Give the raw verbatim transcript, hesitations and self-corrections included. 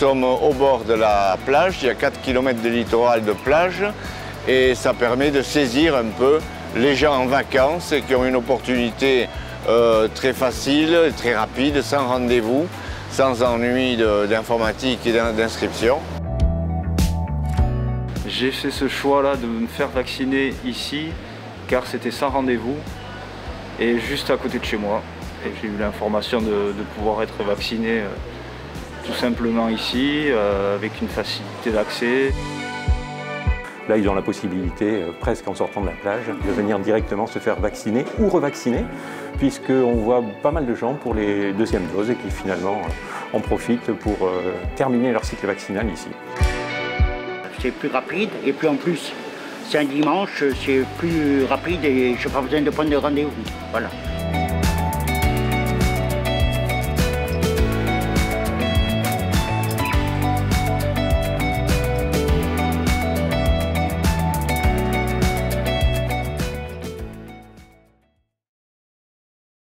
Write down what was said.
sommes au bord de la plage, il y a quatre kilomètres de littoral de plage et ça permet de saisir un peu les gens en vacances et qui ont une opportunité euh, très facile, très rapide, sans rendez-vous, sans ennui d'informatique et d'inscription. J'ai fait ce choix-là de me faire vacciner ici car c'était sans rendez-vous et juste à côté de chez moi. Et j'ai eu l'information de, de pouvoir être vacciné euh, tout simplement ici, euh, avec une facilité d'accès. Là, ils ont la possibilité, euh, presque en sortant de la plage, de venir directement se faire vacciner ou revacciner, puisqu'on voit pas mal de gens pour les deuxièmes doses et qui finalement euh, en profitent pour euh, terminer leur cycle vaccinal ici. C'est plus rapide et puis en plus, c'est un dimanche, c'est plus rapide et je n'ai pas besoin de prendre de rendez-vous. Voilà.